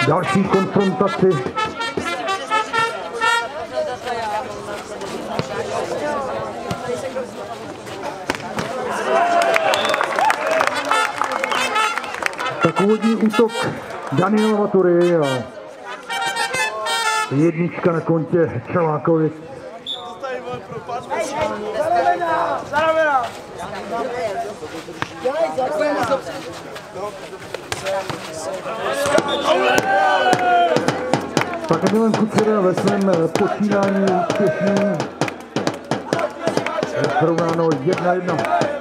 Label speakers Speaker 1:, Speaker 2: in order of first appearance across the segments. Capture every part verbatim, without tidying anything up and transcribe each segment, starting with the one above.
Speaker 1: další konfrontaci. Tak úvodní útok Daniel Matury a jednička na kontě Čelákovic. Tak Milan Kučera ve svém počínání úspěšný. Srovnáno jedna jedna.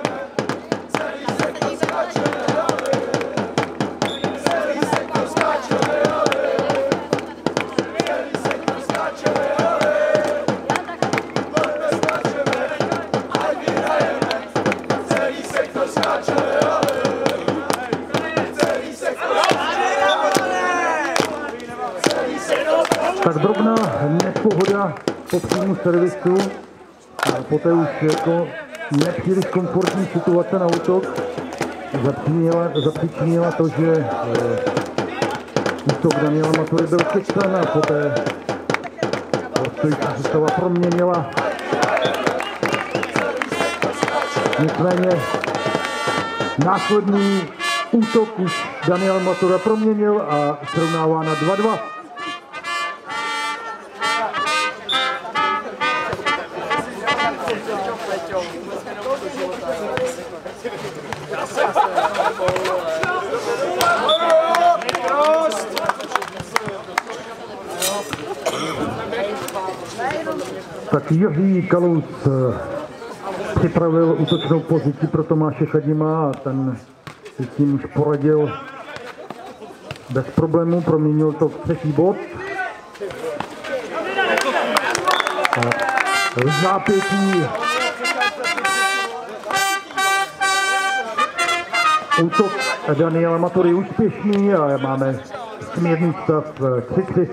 Speaker 1: Tak drobná nepohoda po příjmu servisu a poté už jako nepříliš komfortní situace na útok zapříčinila, zapříčinila to, že e, útok Daniela Matury byl chycen a poté stojící sestava proměnila. Nicméně následný útok už Daniel Matura proměnil a srovnává na dva dva. Tak Jiří Kalous připravil útočnou pozici pro Tomáše Chadima a ten si s tím už poradil bez problémů, proměnil to v třetí bod. V zápětí útok Daniela Matury úspěšný a máme smírný stav tři tři.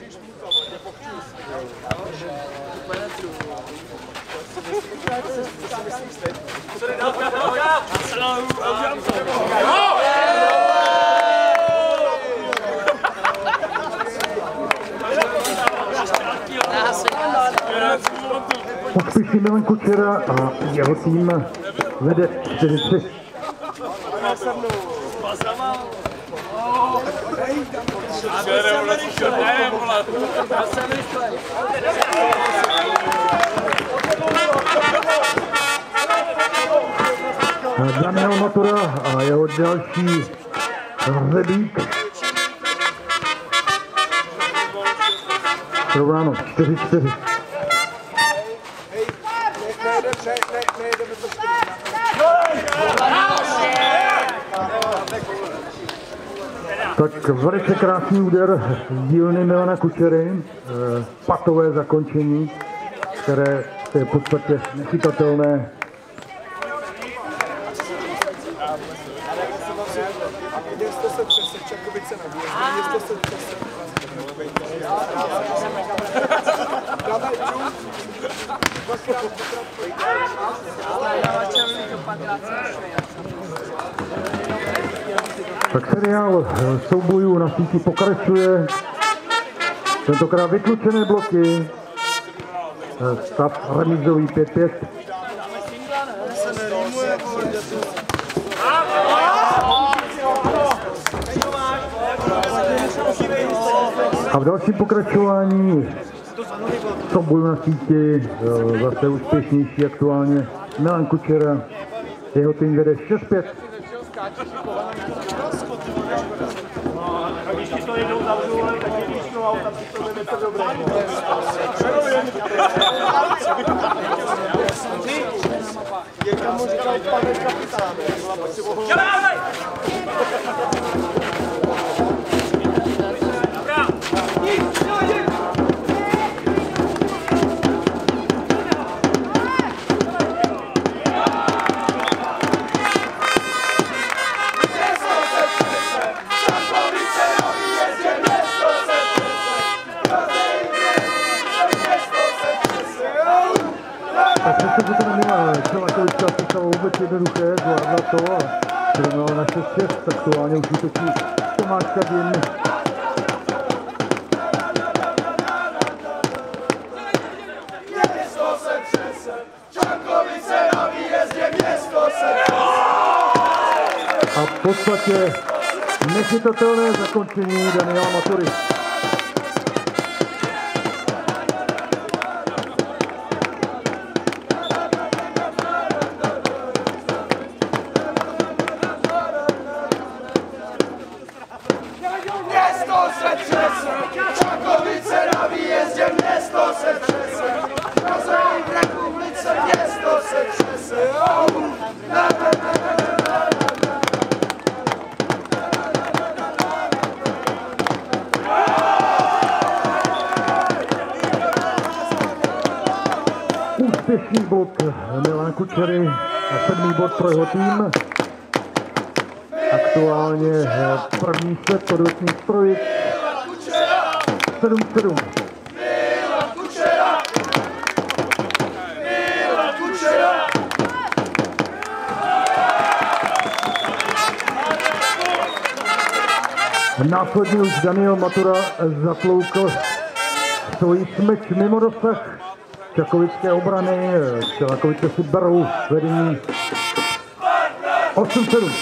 Speaker 1: Úspěšný Milan Kučera a jeho tým vede čtyři tři. Daniel Matura a jeho další hřebík. Srovnáno čtyři čtyři. Tak velice krásný úder z dílny Milana Kučery, patové zakončení, které je v podstatě nechytatelné. Tak seriál soubojů na síti pokračuje. Tentokrát vytlučené bloky. Stav remízový pět pět. A v dalším pokračování soubojů na síti zase úspěšnější aktuálně Milan Kučera. Jeho tým vede šest pět.
Speaker 2: A když ti to jednou zavřou, tak jedíš no auta, to je to dobré. Jak tam mu říkal pane kapitán, pak si mohl...
Speaker 1: Čelákovička se stalo vůbec jednoduché, zvládla to a srovnala na šest šest, aktuálně už útočí Tomáš Kadin. a v podstatě nechytatelné zakončení Daniela Matury.
Speaker 2: Město se třese, Čakovice na výjezdě, město se třese, Rozejím v republice, město se třese, oh. Na, na, na, na, na, na, na.
Speaker 1: Úspěšný bod Milana Kučery a sedmý bod pro jeho tým. Aktuálně první set podvečných strojic sedm sedm.
Speaker 2: Milan Kučera! Milan Kučera!
Speaker 1: Následně už Daniel Matura zatloukl svoji smeč mimo dosah čakovické obrany. Čakovice si berou vedení osm sedm.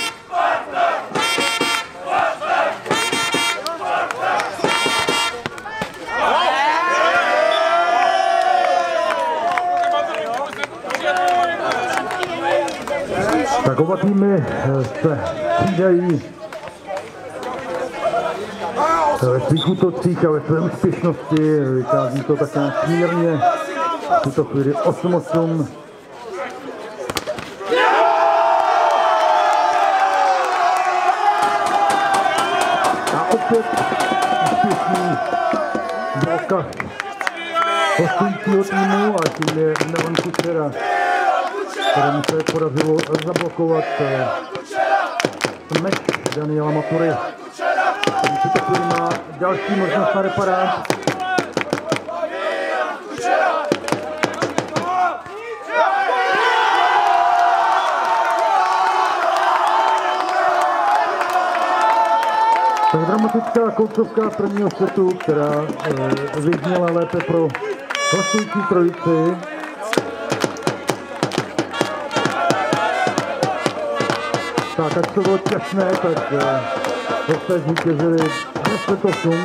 Speaker 1: Tak oba týmy se střídají ve svých útocích a ve své úspěšnosti. Vychází to tak nějak smírně. V tuto chvíli osm osm. A opět úspěšný blokař hostujícího týmu a tím je Milan Kučera, kterému se podařilo zablokovat meč Daniela Matury. V tuto chvíli má další možnost na reparát. Tak dramatická koncovka prvního setu, která e, vyzněla lépe pro hostující trojici. Tak, ať to bylo těsné, tak e, zase zvítězili deset osm.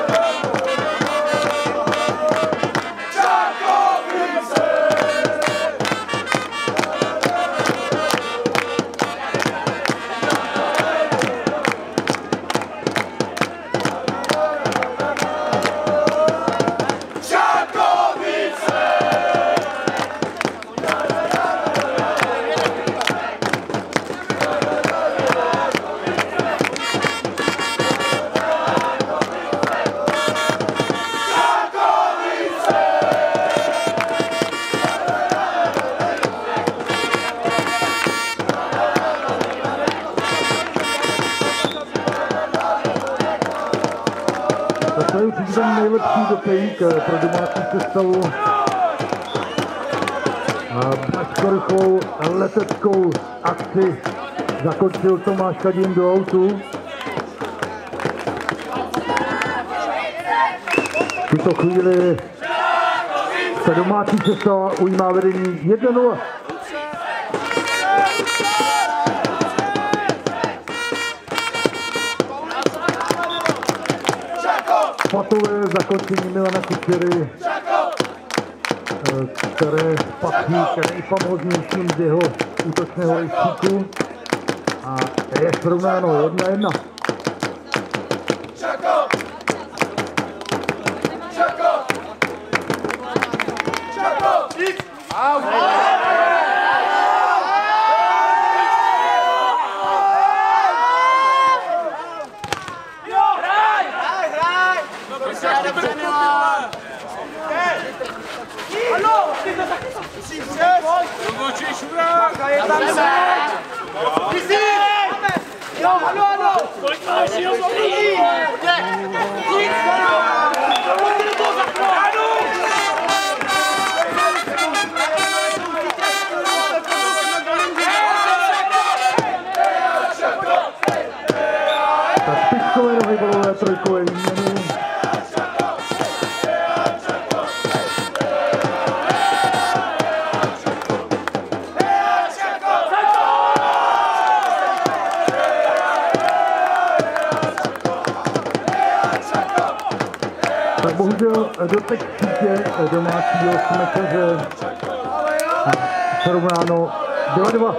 Speaker 1: To je určitě ten nejlepší dotejk pro domácí sestavu. A bezkorychlou leteckou akci zakončil Tomáš Kadín do autu. V tuto chvíli se domácí sestava ujímá vedení jedna nula. Patové zakončení Milana Kučery, které patří k nejfamóznějším z jeho útočného rejstříku a je srovnáno jedna jedna. Tak pičkové nohy balové trojkové výměny. Tak bohužel dotek sítě domácího smečaře srovnáno dva dva.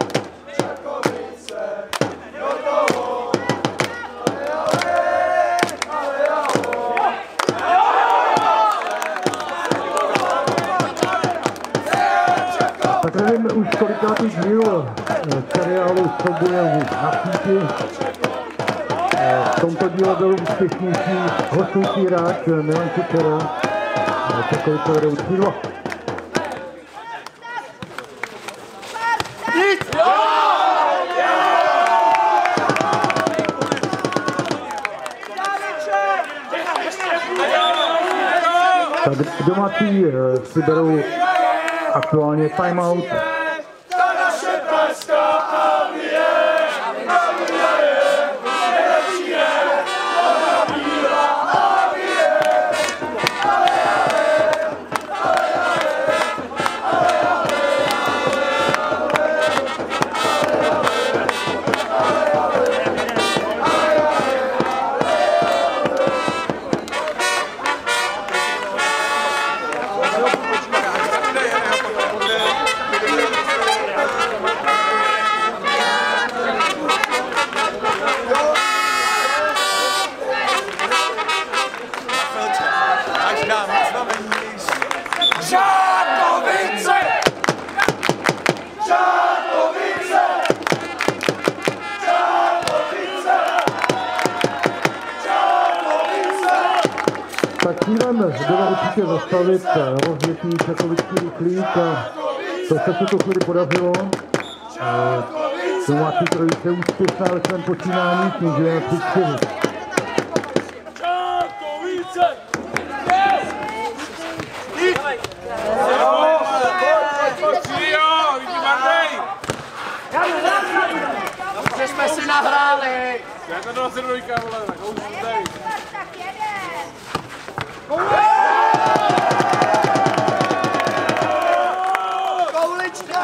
Speaker 1: Tak nevím už kolikátý díl seriálu souboje na síti. V tomto díle byl úspěšnější hostující hráč Milan Kučera. Čekovice vedou tři dva. Tak domácí si berou aktuálně timeout. Tak cílem bylo určitě zastavit rozvětý čakovický rychlík a to se v tuto chvíli podařilo. Domácí trojice úspěšná ve svém počínání, snižuje na tři čtyři.
Speaker 2: Že jsme si nahráli!
Speaker 3: Já to dvacet dvojka, vole, tak už tady.
Speaker 4: Tak jede!
Speaker 2: Koulička!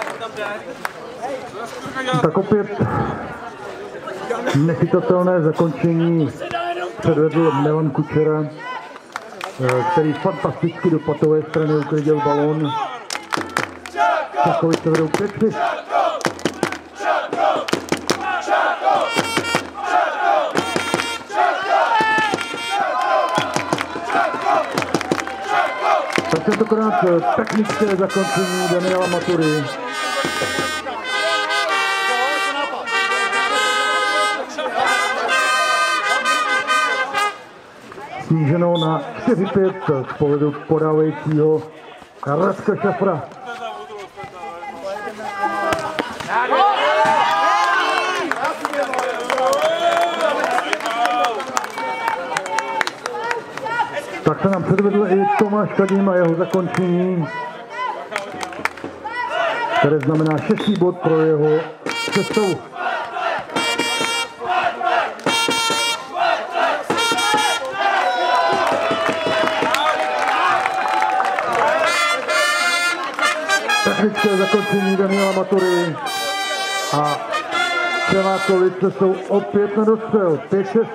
Speaker 1: Tak opět nechytatelné zakončení předvedl Milan Kučera, který fantasticky do patové strany uklidil balón. Čakovice vedou pět tři. Tak tentokrát technické zakončení Daniela Matury. Sníženo na čtyři pět z pohledu podávajícího Radka Šafra. Tak se nám předvedl i Tomáš Kadím a jeho zakončení, které znamená šestý bod pro jeho sestavu. Technické zakončení Daniela Matury a Čelákovice jsou opět na dostřel. pět šest.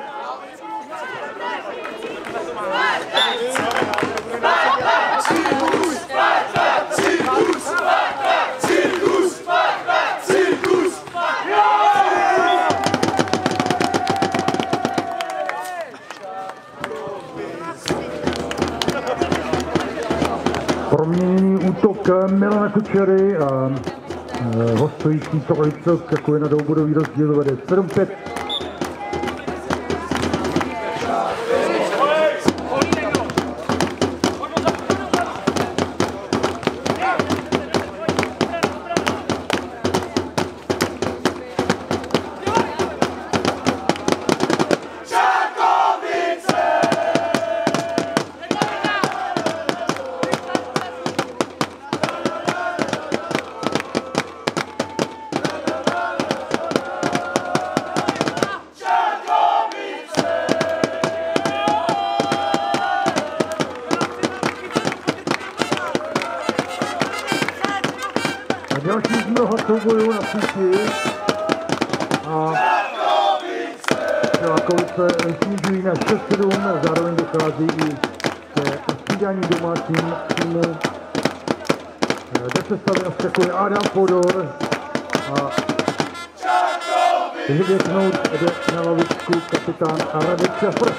Speaker 1: Proměněný útok Milana Kučery a e, hostující trojice skakuje na dvoubodový rozdíl, vede sedm pět. Další z mnoha soubojů na síti a Čakovice snižují na šest sedm, zároveň dochází i ke střídání domácím týmu. Jde se stavit a skakuje Adam Fodor a vyvětnout jde na lavičku kapitán Radek Šafr.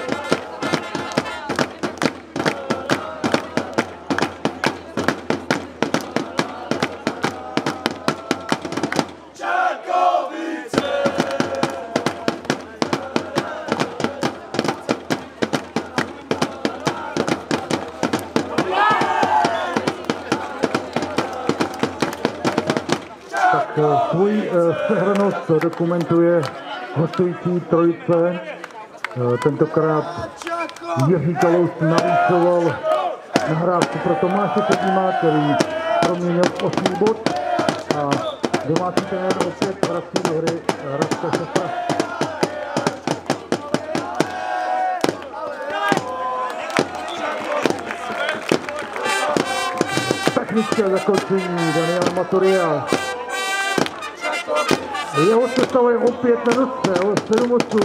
Speaker 1: Svoji sehranost dokumentuje hostující trojice. Tentokrát Jiří Kalous navýšoval nahrávku pro Tomáše Sedíma, který proměnil osmý bod. A domácí trenér opět vrací do hry Radka Šafra. Technické zakončení Daniela Matoria. Jeho sestava je opět na dostřel, sedm osm.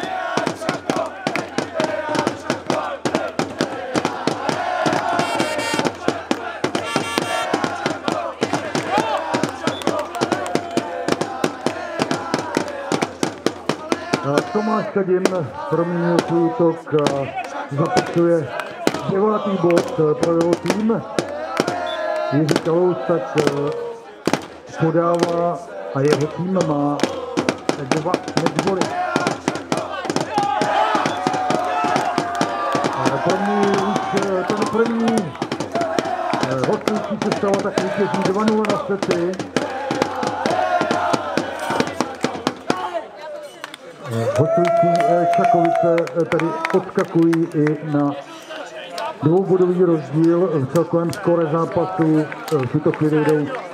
Speaker 1: Tomáš Kadim proměnil svůj útok a zapisuje devátý bod pro jeho tým. Jiří Kalous tak podává a jeho tým má dva medboly. První, ten první hostující sestava tak vítězí dva nula na sety. Hostující Čakovice tady odskakují i na dvoubodový rozdíl v celkovém skóre zápasu. V tuto chvíli jdou